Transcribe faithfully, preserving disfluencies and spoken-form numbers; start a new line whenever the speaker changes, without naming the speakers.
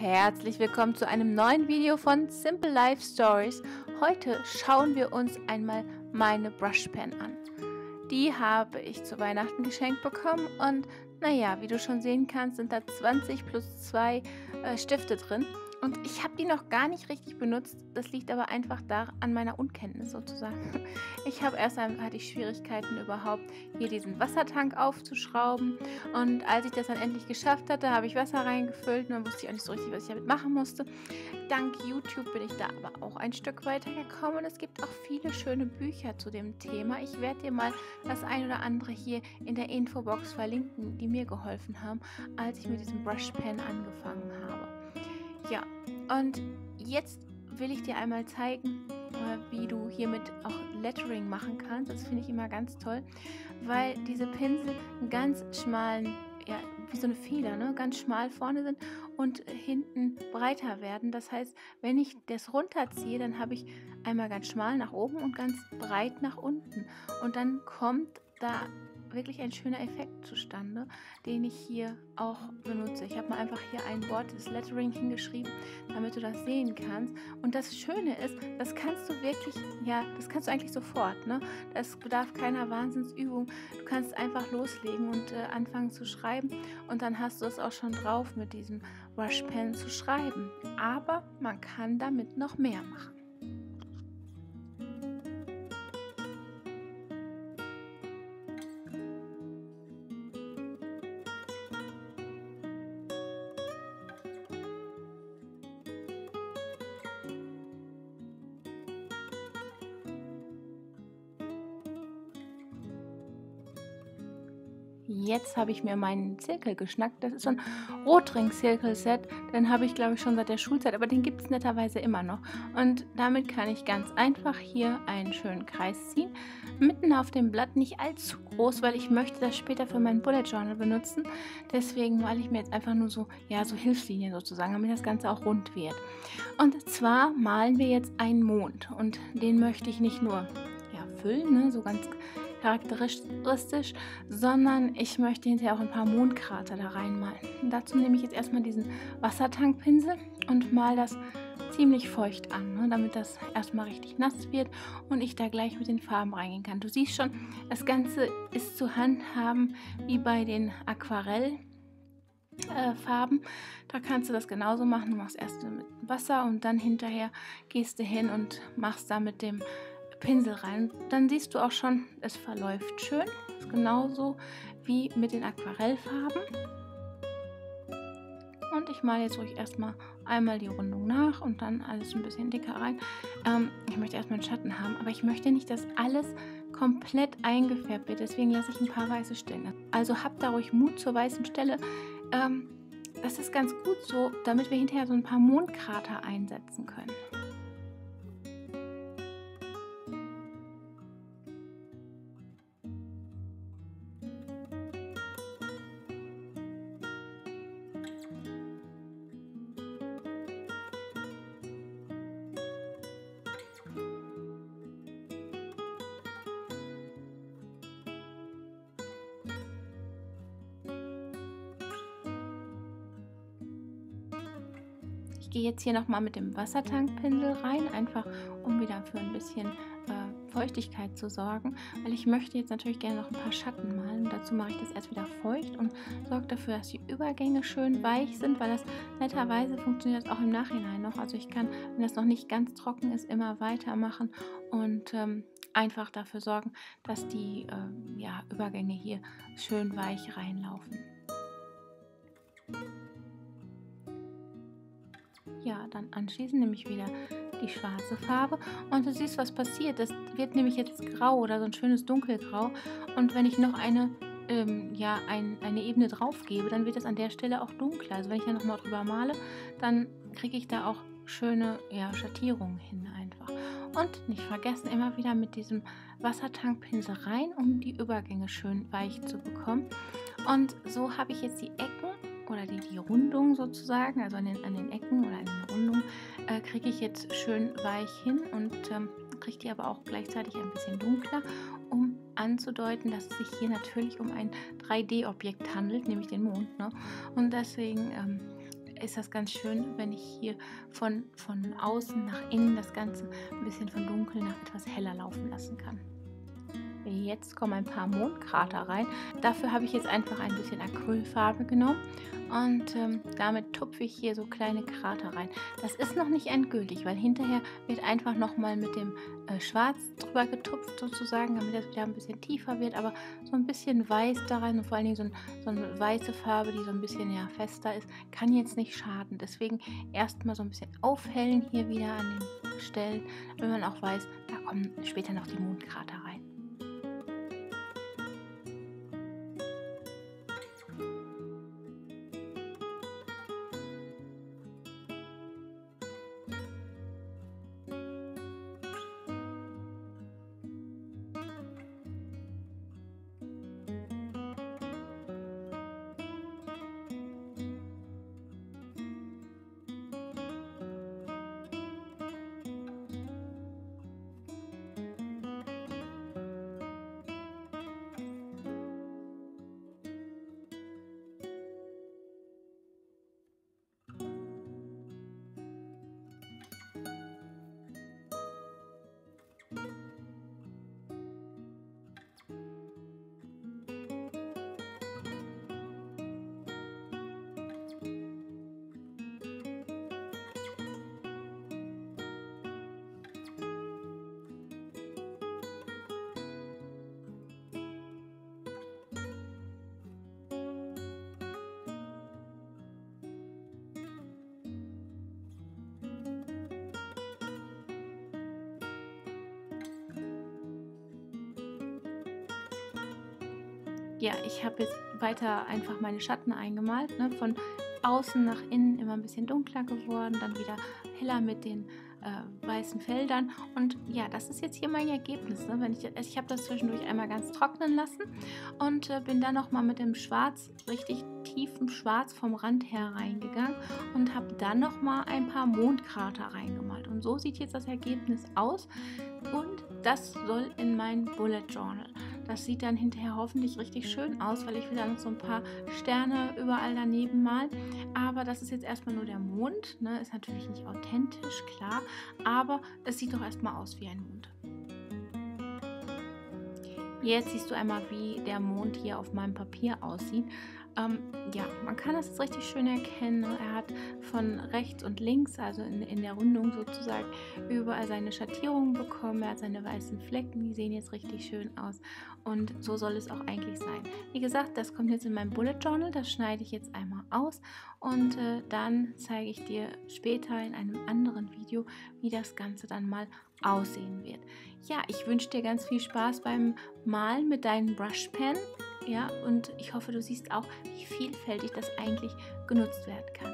herzlich willkommen zu einem neuen Video von Simple Life Stories. Heute schauen wir uns einmal meine Brush Pen an. Die habe ich zu Weihnachten geschenkt bekommen und naja, wie du schon sehen kannst, sind da zwanzig plus zwei äh, Stifte drin. Und ich habe die noch gar nicht richtig benutzt. Das liegt aber einfach da an meiner Unkenntnis sozusagen. Ich habe erst einmal hatte ich Schwierigkeiten überhaupt hier diesen Wassertank aufzuschrauben. Und als ich das dann endlich geschafft hatte, habe ich Wasser reingefüllt. Und dann wusste ich auch nicht so richtig, was ich damit machen musste. Dank YouTube bin ich da aber auch ein Stück weiter gekommen. Und es gibt auch viele schöne Bücher zu dem Thema. Ich werde dir mal das ein oder andere hier in der Infobox verlinken, die mir geholfen haben, als ich mit diesem Brush Pen angefangen habe. Ja, und jetzt will ich dir einmal zeigen, wie du hiermit auch Lettering machen kannst. Das finde ich immer ganz toll, weil diese Pinsel einen ganz schmalen, ja, wie so eine Feder, ne, ganz schmal vorne sind und hinten breiter werden. Das heißt, wenn ich das runterziehe, dann habe ich einmal ganz schmal nach oben und ganz breit nach unten. Und dann kommt da wirklich ein schöner Effekt zustande, den ich hier auch benutze. Ich habe mal einfach hier ein Wort, das Lettering, hingeschrieben, damit du das sehen kannst. Und das Schöne ist, das kannst du wirklich, ja, das kannst du eigentlich sofort, ne? Das bedarf keiner Wahnsinnsübung. Du kannst einfach loslegen und äh, anfangen zu schreiben und dann hast du es auch schon drauf, mit diesem Brush Pen zu schreiben. Aber man kann damit noch mehr machen. Jetzt habe ich mir meinen Zirkel geschnackt. Das ist so ein Rotring-Zirkel-Set. Den habe ich, glaube ich, schon seit der Schulzeit, aber den gibt es netterweise immer noch. Und damit kann ich ganz einfach hier einen schönen Kreis ziehen. Mitten auf dem Blatt, nicht allzu groß, weil ich möchte das später für mein Bullet Journal benutzen. Deswegen male ich mir jetzt einfach nur so, ja, so Hilfslinien sozusagen, damit das Ganze auch rund wird. Und zwar malen wir jetzt einen Mond. Und den möchte ich nicht nur, ja, füllen, ne, so ganz charakteristisch, sondern ich möchte hinterher auch ein paar Mondkrater da reinmalen. Und dazu nehme ich jetzt erstmal diesen Wassertankpinsel und male das ziemlich feucht an, ne, damit das erstmal richtig nass wird und ich da gleich mit den Farben reingehen kann. Du siehst schon, das Ganze ist zu handhaben wie bei den Aquarell Äh, Farben. Da kannst du das genauso machen. Du machst erst mit Wasser und dann hinterher gehst du hin und machst da mit dem Pinsel rein. Dann siehst du auch schon, es verläuft schön. Das ist genauso wie mit den Aquarellfarben. Und ich male jetzt ruhig erstmal einmal die Rundung nach und dann alles ein bisschen dicker rein. Ähm, ich möchte erstmal einen Schatten haben, aber ich möchte nicht, dass alles komplett eingefärbt wird. Deswegen lasse ich ein paar weiße Stellen. Also habt da ruhig Mut zur weißen Stelle. Ähm, das ist ganz gut so, damit wir hinterher so ein paar Mondkrater einsetzen können. Ich gehe jetzt hier nochmal mit dem Wassertankpinsel rein, einfach um wieder für ein bisschen äh, Feuchtigkeit zu sorgen, weil ich möchte jetzt natürlich gerne noch ein paar Schatten malen. Dazu mache ich das erst wieder feucht und sorge dafür, dass die Übergänge schön weich sind, weil das netterweise funktioniert auch im Nachhinein noch. Also ich kann, wenn das noch nicht ganz trocken ist, immer weitermachen und ähm, einfach dafür sorgen, dass die äh, ja, Übergänge hier schön weich reinlaufen. Ja, dann anschließend nehme ich wieder die schwarze Farbe und du siehst, was passiert. Das wird nämlich jetzt grau oder so ein schönes dunkelgrau und wenn ich noch eine, ähm, ja, ein, eine Ebene drauf gebe, dann wird es an der Stelle auch dunkler. Also wenn ich dann nochmal drüber male, dann kriege ich da auch schöne, ja, Schattierungen hin einfach. Und nicht vergessen, immer wieder mit diesem Wassertankpinsel rein, um die Übergänge schön weich zu bekommen. Und so habe ich jetzt die Ecken oder die, die Rundung sozusagen, also an den, an den Ecken oder an den Rundungen, äh, kriege ich jetzt schön weich hin und ähm, kriege die aber auch gleichzeitig ein bisschen dunkler, um anzudeuten, dass es sich hier natürlich um ein drei D Objekt handelt, nämlich den Mond. Ne? Und deswegen ähm, ist das ganz schön, wenn ich hier von, von außen nach innen das Ganze ein bisschen von dunkel nach etwas heller laufen lassen kann. Jetzt kommen ein paar Mondkrater rein. Dafür habe ich jetzt einfach ein bisschen Acrylfarbe genommen und ähm, damit tupfe ich hier so kleine Krater rein. Das ist noch nicht endgültig, weil hinterher wird einfach nochmal mit dem äh, Schwarz drüber getupft sozusagen, damit das wieder ein bisschen tiefer wird, aber so ein bisschen weiß da rein und vor allen Dingen so, ein, so eine weiße Farbe, die so ein bisschen ja fester ist, kann jetzt nicht schaden. Deswegen erstmal so ein bisschen aufhellen hier wieder an den Stellen, wenn man auch weiß, da kommen später noch die Mondkrater rein. Ja, ich habe jetzt weiter einfach meine Schatten eingemalt, ne? Von außen nach innen immer ein bisschen dunkler geworden, dann wieder heller mit den äh, weißen Feldern. Und ja, das ist jetzt hier mein Ergebnis. Ne? Wenn ich ich habe das zwischendurch einmal ganz trocknen lassen und äh, bin dann nochmal mit dem Schwarz, richtig tiefem Schwarz vom Rand her reingegangen und habe dann nochmal ein paar Mondkrater reingemalt. Und so sieht jetzt das Ergebnis aus. Und das soll in mein Bullet Journal. Das sieht dann hinterher hoffentlich richtig schön aus, weil ich will da noch so ein paar Sterne überall daneben malen. Aber das ist jetzt erstmal nur der Mond, ne? Ist natürlich nicht authentisch, klar, aber es sieht doch erstmal aus wie ein Mond. Jetzt siehst du einmal, wie der Mond hier auf meinem Papier aussieht. Ähm, ja, man kann das jetzt richtig schön erkennen. Er hat von rechts und links, also in, in der Rundung sozusagen, überall seine Schattierungen bekommen. Er hat seine weißen Flecken, die sehen jetzt richtig schön aus. Und so soll es auch eigentlich sein. Wie gesagt, das kommt jetzt in mein Bullet Journal. Das schneide ich jetzt einmal aus. Und äh, dann zeige ich dir später in einem anderen Video, wie das Ganze dann mal aussehen wird. Ja, ich wünsche dir ganz viel Spaß beim Malen mit deinem Brushpen. Ja, und ich hoffe, du siehst auch, wie vielfältig das eigentlich genutzt werden kann.